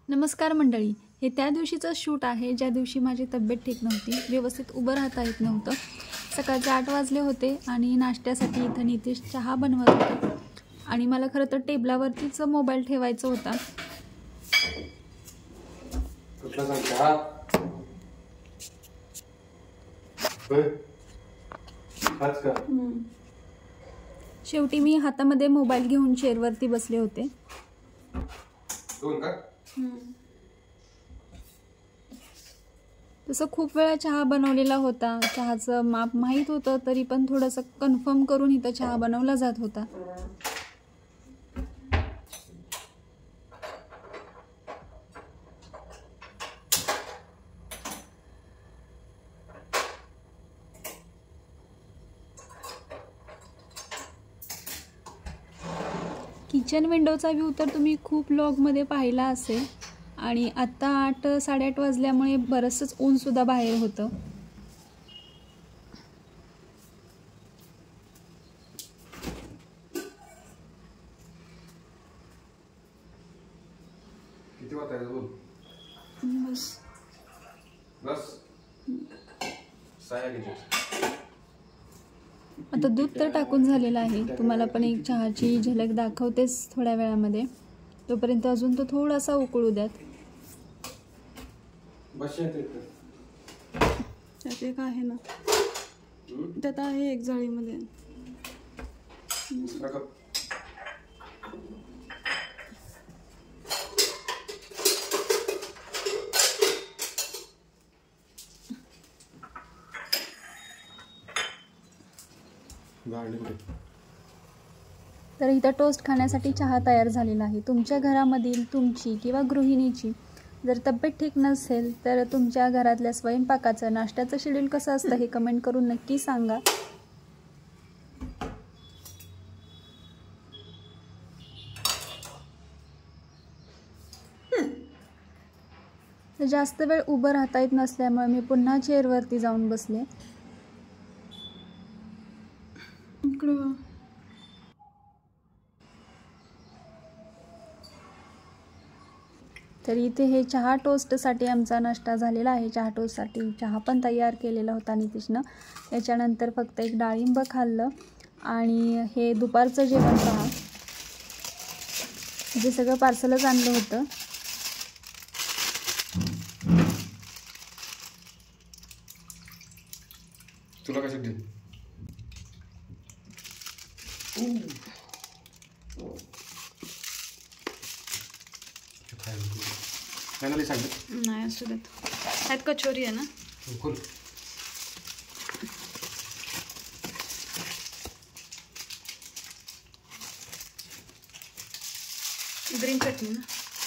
नमस्कार मंडळी, हे त्या दिवशीचं शूट आहे ज्या दिवशी माझी तब्येत ठीक नव्हती, व्यवस्थित उभं राहता येत नव्हतं. सकाळचे 8 वाजले होते आणि नाश्त्यासाठी इथं नितेश चहा बनवत होता आणि मला खरं तर टेबलावरतीच मोबाईल ठेवायचा होता. शेवटी मी हातामध्ये मोबाईल घेऊन चेअरवरती बसले होते. तसं खूप वेळा चहा बनवलेला होता, चहाचं माप माहीत होतं, तरी पण थोडंसं कन्फर्म करून इथं चहा बनवला जात होता. किचन विंडोचा व्ह्यू तर तुम्ही खूप व्लॉगमध्ये पाहिला असेल आणि आत्ता 8-8:30 वाजल्यामुळे बरंचसंच ऊनसुद्धा बाहेर होतं. किती वाजता आहे बोल? बस 6 आता दूध तर टाकून झालेलं आहे. तुम्हाला पण एक चहाची झलक दाखवतेच थोड्या वेळामध्ये. तोपर्यंत अजून तो थोडासा उकळू द्यात. त्यात एक आहे ना, त्यात आहे एक जाळीमध्ये. तर इथं टोस्ट खाण्यासाठी चहा तयार झालेला आहे. तुमच्या घरामधील तुमची किंवा गृहिणीची जर तब्येत ठीक नसेल तर तुमच्या घरातल्या स्वयंपाकाचं, नाश्त्याचं शेड्यूल कसं असतं हे कमेंट करून नक्की सांगा. जास्त वेळ उभं राहता येत नसल्यामुळे मी पुन्हा चेअरवरती जाऊन बसले. तर इथे हे चहा टोस्टसाठी आमचा नाश्ता झालेला आहे. चहा टोस्टसाठी चहा पण तयार केलेला होता नितेशनं. याच्यानंतर फक्त एक डाळिंब खाल्लं आणि हे दुपारचं जेवण पहा, जे सगळं पार्सलच आणलं होतं. तुला कशासाठी? नाही असू देत. ह्यात कचोरी आहे ना. ग्रीन चटणी ना.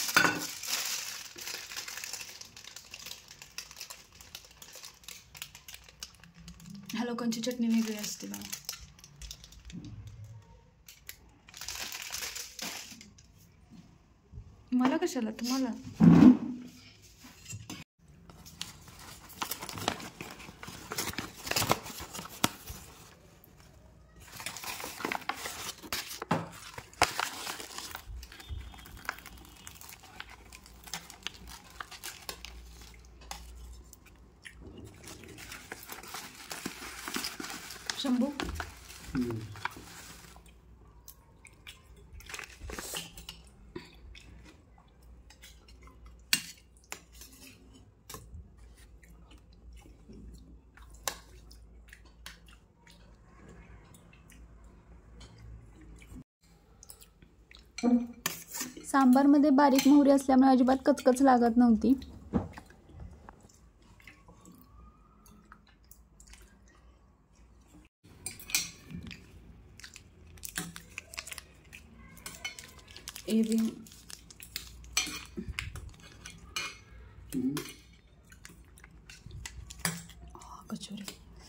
ह्या लोकांची चटणी वेगळी असते बघा. मला कशाला, तुम्हाला? शंभू सांबारमध्ये बारीक मोहरी असल्यामुळे अजिबात कचकच लागत नव्हती. कचोरी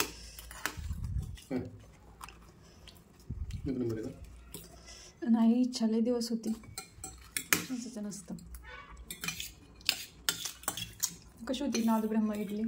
नाही, इच्छा लय दिवस होती. नसतं. कशी होती नाद ब्रह्म इडली,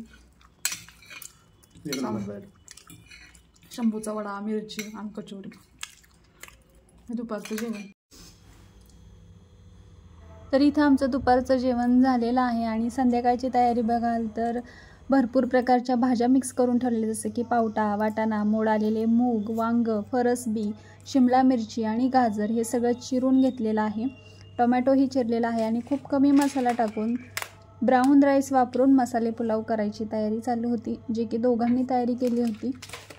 सांबर, शंभूचा वडा, मिरची आणि कचोरी. दुपारचं जेवण. तर इथं आमचं दुपारचं जेवण झालेलं आहे आणि संध्याकाळची तयारी बघाल तर भरपूर प्रकारच्या भाज्या मिक्स करून ठेवलेल्या, जसं की पावटा, वाटाणा, मोड आलेले मूग, वांग, फरसबी, शिमला मिरची आणि गाजर हे सगळं चिरून घेतलेलं आहे. टोमॅटोही चिरलेला आहे आणि खूप कमी मसाला टाकून ब्राऊन राईस वापरून मसाले पुलाव करायची तयारी चालू होती, जे की दोघांनी तयारी केली होती.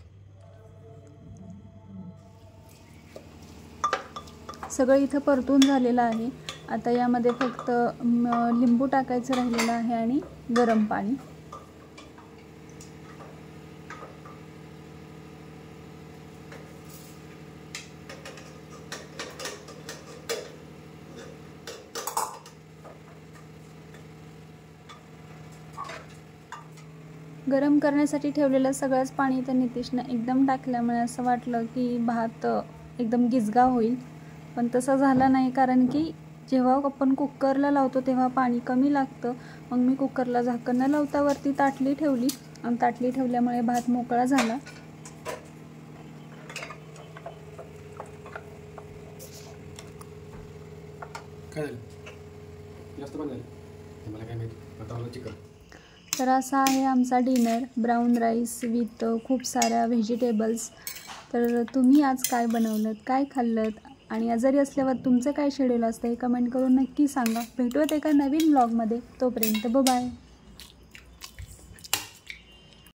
सगळं इथं परतून झालेलं आहे. आता यामध्ये फक्त लिंबू टाकायचं राहिलेलं आहे आणि गरम पाणी. गरम करण्यासाठी ठेवलेलं सगळंच पाणी तर नितीशनं एकदम टाकल्यामुळे असं वाटलं की भात एकदम गिजगा होईल, पण तसं झालं नाही. कारण की जेव्हा आपण कुकरला लावतो तेव्हा पाणी कमी लागतं. मग मी कुकरला झाकण न लावता वरती ताटली ठेवली आणि ताटली ठेवल्यामुळे भात मोकळा झाला. काय झालं? जास्त पण झालं मला काय माहिती. आता मला चिकन. तर असा आहे आमचा डिनर, ब्राऊन राईस विथ खूप साऱ्या व्हेजिटेबल्स. तर तुम्ही आज काय बनवलं, काय खाल्लं आणि आजारी असल्यावर तुमचं काय शेड्यूल असतं हे कमेंट करून नक्की सांगा. भेटूयात एका नवीन ब्लॉगमध्ये. तोपर्यंत बाय.